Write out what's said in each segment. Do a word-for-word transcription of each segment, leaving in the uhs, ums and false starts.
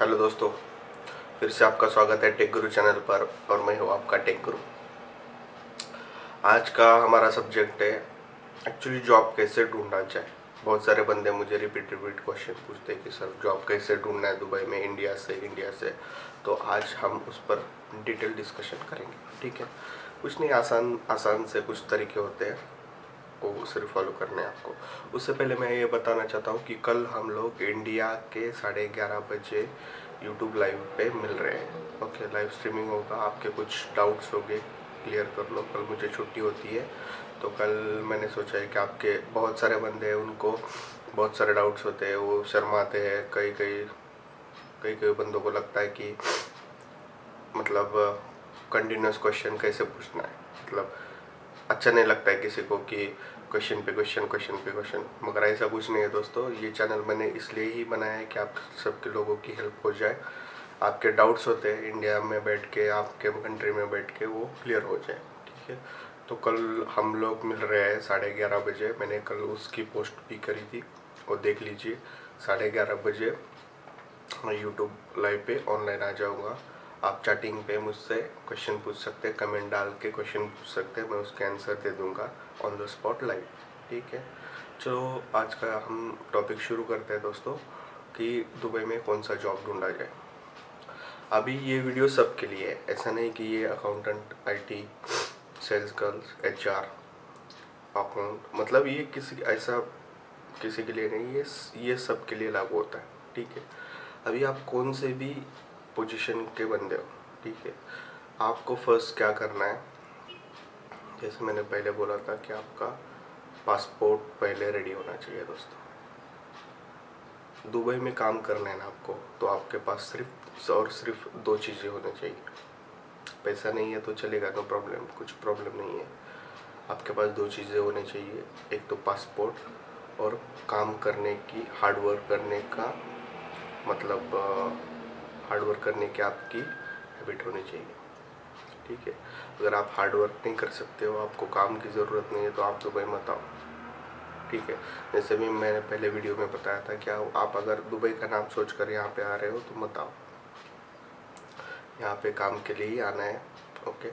Hello दोस्तों, फिर से आपका स्वागत है टेक गुरु चैनल पर और मैं हूँ आपका टेक गुरु। आज का हमारा सब्जेक्ट है एक्चुअली जॉब कैसे ढूंढा जाए। बहुत सारे बंदे मुझे रिपीट रिपीट क्वेश्चन पूछते हैं कि सर जॉब कैसे ढूंढना है दुबई में, इंडिया से इंडिया से तो आज हम उस पर डिटेल डिस्कशन करेंगे। ठीक है, कुछ नहीं, आसान आसान से कुछ तरीके होते हैं वो सिर्फ फॉलो करने हैं आपको। उससे पहले मैं ये बताना चाहता हूँ कि कल हम लोग इंडिया के साढ़े ग्यारह बजे यूट्यूब लाइव पे मिल रहे हैं। ओके, लाइव स्ट्रीमिंग होगा, आपके कुछ डाउट्स होंगे क्लियर कर लो। कल मुझे छुट्टी होती है तो कल मैंने सोचा है कि आपके बहुत सारे बंदे हैं, उनको बहुत सारे डाउट्स होते हैं, वो शर्माते हैं। कई कई कई कई बंदों को लगता है कि मतलब कंटिन्यूस क्वेश्चन कैसे पूछना है, मतलब अच्छा नहीं लगता है किसी को कि क्वेश्चन पे क्वेश्चन क्वेश्चन पे क्वेश्चन। मगर ऐसा कुछ नहीं है दोस्तों, ये चैनल मैंने इसलिए ही बनाया है कि आप सबके लोगों की हेल्प हो जाए। आपके डाउट्स होते हैं इंडिया में बैठ के, आपके कंट्री में बैठ के, वो क्लियर हो जाए। ठीक है, तो कल हम लोग मिल रहे हैं साढ़े ग्यारह बजे। मैंने कल उसकी पोस्ट भी करी थी और देख लीजिए। साढ़े ग्यारह बजे मैं यूट्यूब लाइव पे ऑनलाइन आ जाऊँगा। आप चैटिंग पे मुझसे क्वेश्चन पूछ सकते हैं, कमेंट डाल के क्वेश्चन पूछ सकते हैं, मैं उसके आंसर दे दूंगा ऑन द स्पॉट लाइव। ठीक है, चलो आज का हम टॉपिक शुरू करते हैं दोस्तों कि दुबई में कौन सा जॉब ढूंढा जाए। अभी ये वीडियो सबके लिए है, ऐसा नहीं कि ये accountant, IT, sales girls, HR, account, मतलब ये किसी ऐसा किसी के लिए नहीं, ये ये सब के लिए लागू होता है। ठीक है, अभी आप कौन से भी पोजीशन के बंदे हो, ठीक है, आपको फर्स्ट क्या करना है, जैसे मैंने पहले बोला था कि आपका पासपोर्ट पहले रेडी होना चाहिए दोस्तों। दुबई में काम करना है ना आपको, तो आपके पास सिर्फ और सिर्फ दो चीज़ें होनी चाहिए। पैसा नहीं है तो चलेगा, नो प्रॉब्लम, कुछ प्रॉब्लम नहीं है। आपके पास दो चीज़ें होनी चाहिए, एक तो पासपोर्ट और काम करने की, हार्डवर्क करने का मतलब हार्डवर्क करने की आपकी हैबिट होनी चाहिए। ठीक है, अगर आप हार्डवर्क नहीं कर सकते हो, आपको काम की ज़रूरत नहीं है, तो आप दुबई मत आओ। ठीक है, जैसे भी मैंने पहले वीडियो में बताया था कि आप अगर दुबई का नाम सोच कर यहाँ पे आ रहे हो तो मत आओ, यहाँ पे काम के लिए ही आना है। ओके,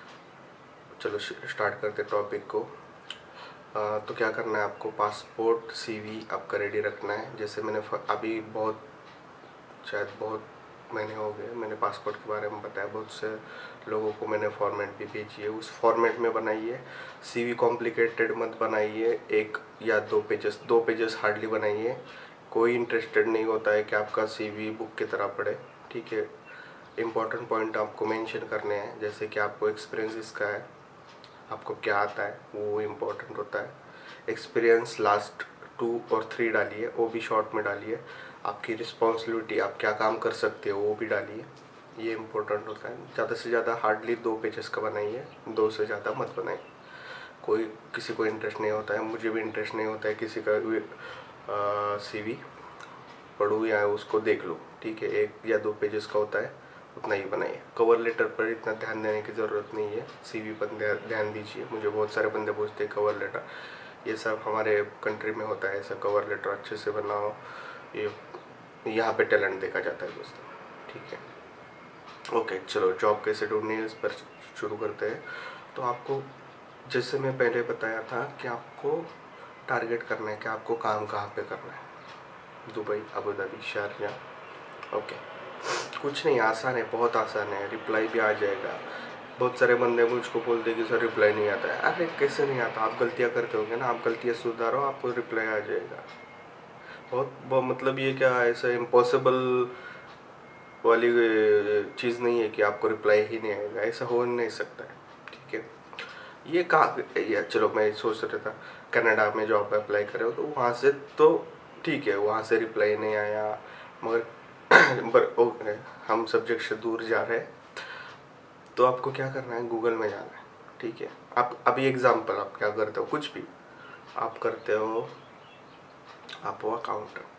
चलो स्टार्ट करते टॉपिक को। आ, तो क्या करना है आपको, पासपोर्ट, सीवी आपका रेडी रखना है। जैसे मैंने अभी बहुत शायद बहुत महीने हो गए मैंने पासपोर्ट के बारे में बताया, बहुत से लोगों को मैंने फॉर्मेट भी भेजी है, उस फॉर्मेट में बनाइए। सीवी कॉम्प्लिकेटेड मत बनाइए, एक या दो पेजेस दो पेजेस हार्डली बनाइए। कोई इंटरेस्टेड नहीं होता है कि आपका सीवी बुक की तरह पड़े। ठीक है, इम्पोर्टेंट पॉइंट आपको मेंशन करने हैं, जैसे कि आपको एक्सपीरियंस इसका है, आपको क्या आता है, वो इम्पोर्टेंट होता है। एक्सपीरियंस लास्ट टू और थ्री डालिए, वो भी शॉर्ट में डालिए। आपकी रिस्पॉन्सिबिलिटी, आप क्या काम कर सकते हो, वो भी डालिए, ये इम्पोर्टेंट होता है। ज़्यादा से ज़्यादा हार्डली दो पेजेस का बनाइए, दो से ज़्यादा मत बनाइए। कोई किसी को इंटरेस्ट नहीं होता है, मुझे भी इंटरेस्ट नहीं होता है किसी का भी सीवी पढ़ूँ या उसको देख लूँ। ठीक है, एक या दो पेजेस का होता है, उतना ही बनाइए। कवर लेटर पर इतना ध्यान देने की ज़रूरत नहीं है, सीवी पर ध्यान दीजिए। मुझे बहुत सारे बंदे पूछते हैं कवर लेटर, ये सब हमारे कंट्री में होता है ऐसा, कवर लेटर अच्छे से बनाओ, ये यहाँ पे टैलेंट देखा जाता है दोस्तों। ठीक है, ओके, चलो जॉब कैसे ढूंढनी है इस पर शुरू करते हैं। तो आपको, जैसे मैं पहले बताया था कि आपको टारगेट करना है कि आपको काम कहाँ पे करना है, Dubai, Abu Dhabi, Sharjah. Okay, कुछ नहीं, आसान है, बहुत आसान है, रिप्लाई भी आ जाएगा। बहुत सारे बंदे मुझको बोलते हैं कि सर रिप्लाई नहीं आता है। अरे कैसे नहीं आता, आप गलतियाँ करते होंगे ना, आप गलतियाँ सुधारो, आपको रिप्लाई आ जाएगा। बहुत, बहुत मतलब ये क्या ऐसा इम्पॉसिबल वाली चीज़ नहीं है कि आपको रिप्लाई ही नहीं आएगा, ऐसा हो नहीं सकता है। ठीक है, ये कहाँ या चलो मैं सोच रहा था कनाडा में जॉब अप्लाई करे हो तो वहाँ से तो ठीक है, वहाँ से रिप्लाई नहीं आया, मगर पर ओके, हम सब्जेक्ट से दूर जा रहे हैं। तो आपको क्या करना है, गूगल में जाना है। ठीक है, आप अभी एग्जांपल आप क्या करते हो, कुछ भी आप करते हो, आप हो अकाउंटेंट,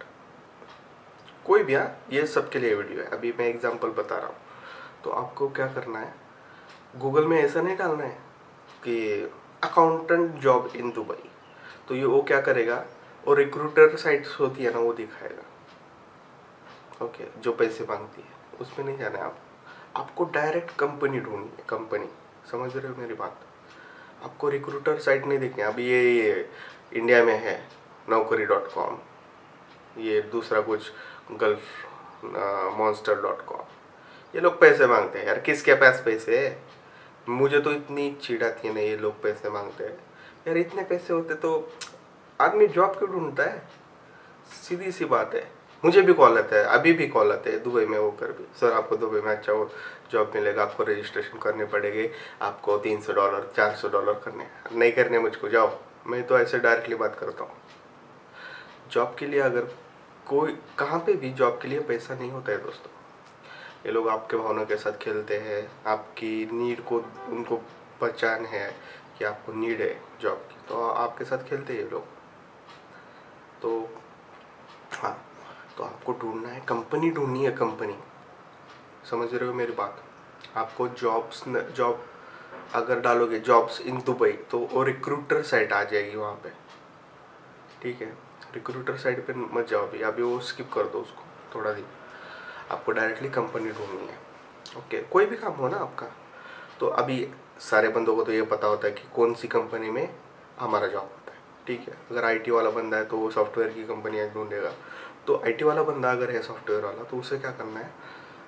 कोई भी, हाँ, ये सबके लिए वीडियो है, अभी मैं एग्जांपल बता रहा हूँ। तो आपको क्या करना है, गूगल में ऐसा नहीं डालना है कि अकाउंटेंट जॉब इन दुबई, तो ये वो क्या करेगा, और रिक्रूटर साइट्स होती है ना, वो दिखाएगा। ओके, जो पैसे मांगती है उसमें नहीं जाना है आप आपको डायरेक्ट कंपनी ढूंढनी है, कंपनी। समझ रहे हो मेरी बात? आपको रिक्रूटर साइट नहीं देखनी। अभी ये, ये इंडिया में है नौकरी डॉट कॉम, ये दूसरा कुछ गल्फ मॉन्स्टर डॉट कॉम, ये लोग पैसे मांगते हैं यार। किसके पास पैसे है? मुझे तो इतनी चिढ़ आती है ना, ये लोग पैसे मांगते हैं यार। इतने पैसे होते तो आदमी जॉब क्यों ढूंढता है? सीधी सी बात है। मुझे भी कॉल आता है, अभी भी कॉल आते हैं दुबई में होकर भी, सर आपको दुबई में अच्छा वो जॉब मिलेगा, आपको रजिस्ट्रेशन करनी पड़ेगी, आपको तीन सौ डॉलर चार सौ डॉलर करने नहीं करने मुझको जाओ। मैं तो ऐसे डायरेक्टली बात करता हूँ। जॉब के लिए अगर कोई कहाँ पे भी जॉब के लिए पैसा नहीं होता है दोस्तों। ये लोग आपके भावनाओं के साथ खेलते हैं, आपकी नीड को उनको पहचान है कि आपको नीड है जॉब की, तो आपके साथ खेलते हैं ये लोग। तो हाँ, तो आपको ढूंढना है, कंपनी ढूंढनी है, कंपनी। समझ रहे हो मेरी बात? आपको जॉब्स जॉब अगर डालोगे जॉब्स इन दुबई, तो वो रिक्रूटर साइट आ जाएगी वहाँ पे, ठीक है। रिक्रूटर साइट पे मत जाओ अभी, अभी वो स्किप कर दो उसको थोड़ा दिन। आपको डायरेक्टली कंपनी ढूंढनी है, ओके। कोई भी काम हो ना आपका, तो अभी सारे बंदों को तो ये पता होता है कि कौन सी कंपनी में हमारा जॉब होता है, ठीक है। अगर आईटी वाला बंदा है तो वो सॉफ्टवेयर की कंपनियाँ ढूंढेगा। तो आईटी वाला बंदा अगर है सॉफ्टवेयर वाला, तो उसे क्या करना है,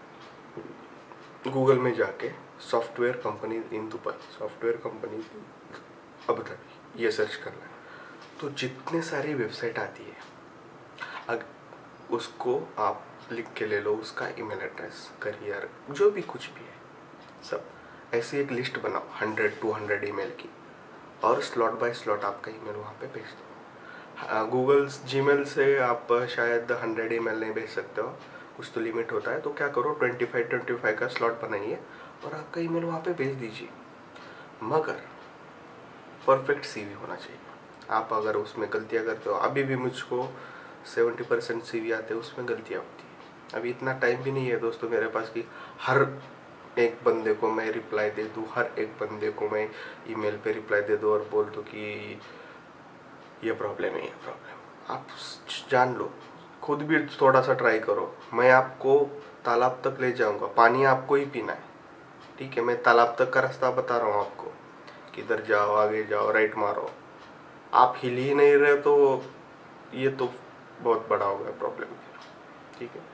गूगल में जाके software company in Dubai, software company Abu Dhabi, ये सर्च करना है। तो जितने सारी वेबसाइट आती है, अगर उसको आप लिख के ले लो, उसका ईमेल एड्रेस, करियर, जो भी कुछ भी है सब, ऐसी एक लिस्ट बनाओ हंड्रेड टू हंड्रेड ईमेल की, और स्लॉट बाय स्लॉट आपका ईमेल वहाँ पे भेज दो। गूगल जीमेल से आप शायद हंड्रेड ईमेल नहीं भेज सकते हो, कुछ तो लिमिट होता है। तो क्या करो, ट्वेंटी फाइव ट्वेंटी फाइव का स्लॉट बनाइए और आपका ईमेल वहाँ पे भेज दीजिए। मगर परफेक्ट सीवी होना चाहिए। आप अगर उसमें गलतियाँ करते हो, अभी भी मुझको सेवेंटी परसेंट सीवी आते हैं, उसमें गलतियाँ होती है। अभी इतना टाइम भी नहीं है दोस्तों मेरे पास कि हर एक बंदे को मैं रिप्लाई दे दूँ, हर एक बंदे को मैं ईमेल पे रिप्लाई दे दूँ और बोल दूँ कि ये प्रॉब्लम है, ये प्रॉब्लम। आप जान लो, खुद भी थोड़ा सा ट्राई करो। मैं आपको तालाब तक ले जाऊंगा, पानी आपको ही पीना है, ठीक है। मैं तालाब तक का रास्ता बता रहा हूँ आपको, किधर जाओ, आगे जाओ, राइट मारो। आप हिल ही नहीं रहे तो ये तो बहुत बड़ा हो गया प्रॉब्लम, ठीक है।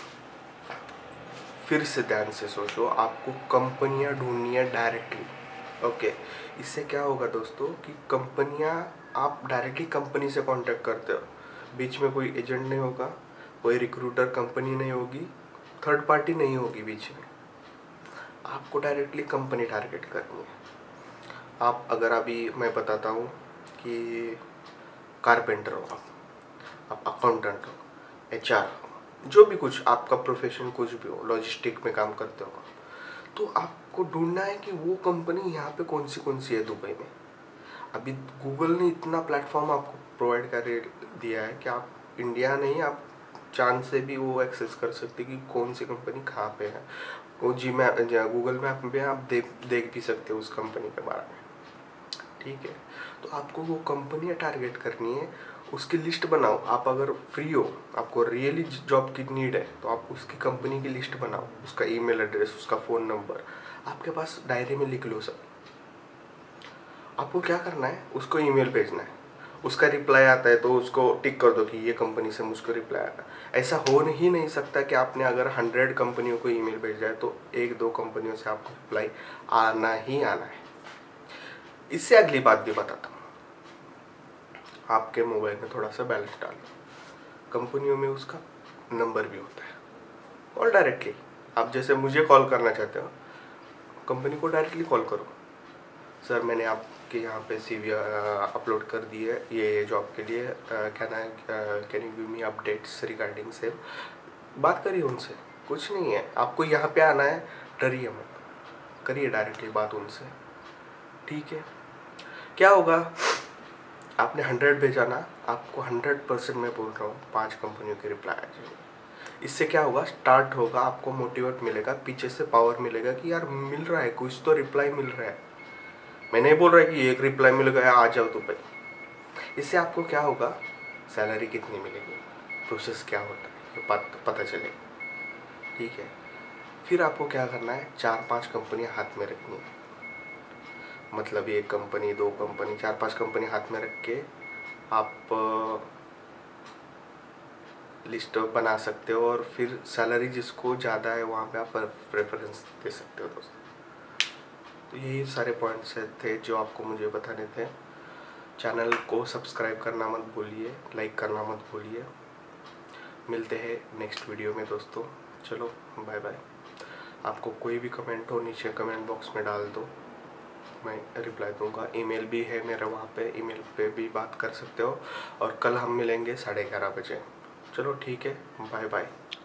फिर से ध्यान से सोचो, आपको कंपनियां ढूंढनी है डायरेक्टली, ओके। इससे क्या होगा दोस्तों कि कंपनियां, आप डायरेक्टली कंपनी से कांटेक्ट करते हो, बीच में कोई एजेंट नहीं होगा, कोई रिक्रूटर कंपनी नहीं होगी, थर्ड पार्टी नहीं होगी बीच में। आपको डायरेक्टली कंपनी टारगेट करनी है। आप अगर अभी मैं बताता हूँ कि कारपेंटर हो आप, आप अकाउंटेंट हो, एचआर हो, जो भी कुछ आपका प्रोफेशन कुछ भी हो, लॉजिस्टिक में काम करते हो, तो आपको ढूंढना है कि वो कंपनी यहाँ पे कौन सी कौन सी है दुबई में। अभी गूगल ने इतना प्लेटफॉर्म आपको प्रोवाइड कर दिया है कि आप इंडिया नहीं, आप चांद से भी वो एक्सेस कर सकते कि कौन सी कंपनी कहाँ पे है। वो जी मैप, गूगल मैप में आप देख देख भी सकते हो उस कंपनी के बारे में, ठीक है। तो आपको वो कंपनियाँ टारगेट करनी है, उसकी लिस्ट बनाओ। आप अगर फ्री हो, आपको रियली जॉब की नीड है, तो आप उसकी कंपनी की लिस्ट बनाओ, उसका ईमेल एड्रेस, उसका फ़ोन नंबर आपके पास डायरी में लिख लो सब। आपको क्या करना है, उसको ईमेल भेजना है, उसका रिप्लाई आता है तो उसको टिक कर दो कि ये कंपनी से मुझको रिप्लाई आया। ऐसा हो ही नहीं सकता कि आपने अगर हंड्रेड कंपनियों को ईमेल भेजा है तो एक दो कंपनियों से आपको रिप्लाई आना ही आना है। इससे अगली बात भी बताता हूँ, आपके मोबाइल में थोड़ा सा बैलेंस डाल लो। कंपनियों में उसका नंबर भी होता है, और डायरेक्टली आप जैसे मुझे कॉल करना चाहते हो, कंपनी को डायरेक्टली कॉल करो, सर मैंने आपके यहाँ पे सीवी अपलोड कर दी है ये जॉब के लिए, can I can you give me updates regarding same. बात करिए उनसे, कुछ नहीं है, आपको यहाँ पे आना है, डरिए मत, करिए डायरेक्टली बात उनसे, ठीक है। क्या होगा, आपने हंड्रेड भेजा ना, आपको हंड्रेड परसेंट मैं बोल रहा हूँ पांच कंपनियों के रिप्लाई आ जाएंगे। इससे क्या होगा, स्टार्ट होगा, आपको मोटिवेट मिलेगा, पीछे से पावर मिलेगा कि यार मिल रहा है, कुछ तो रिप्लाई मिल रहा है। मैं नहीं बोल रहा कि एक रिप्लाई मिल गया आ जाओ दुबई। इससे आपको क्या होगा, सैलरी कितनी मिलेगी, प्रोसेस क्या होता है, ये बात पता चले, ठीक है। फिर आपको क्या करना है, चार पांच कंपनियां हाथ में रखनी है, मतलब एक कंपनी, दो कंपनी, चार पांच कंपनी हाथ में रख के आप लिस्ट बना सकते हो, और फिर सैलरी जिसको ज़्यादा है वहाँ पे आप प्रेफरेंस दे सकते हो दोस्तों। तो यही सारे पॉइंट्स थे जो आपको मुझे बताने थे। चैनल को सब्सक्राइब करना मत भूलिए, लाइक करना मत भूलिए। मिलते हैं नेक्स्ट वीडियो में दोस्तों। चलो बाय बाय। आपको कोई भी कमेंट हो नीचे कमेंट बॉक्स में डाल दो, मैं रिप्लाई दूंगा। ईमेल भी है मेरा, वहाँ पे ईमेल पे भी बात कर सकते हो। और कल हम मिलेंगे साढ़े ग्यारह बजे। चलो ठीक है, बाय बाय।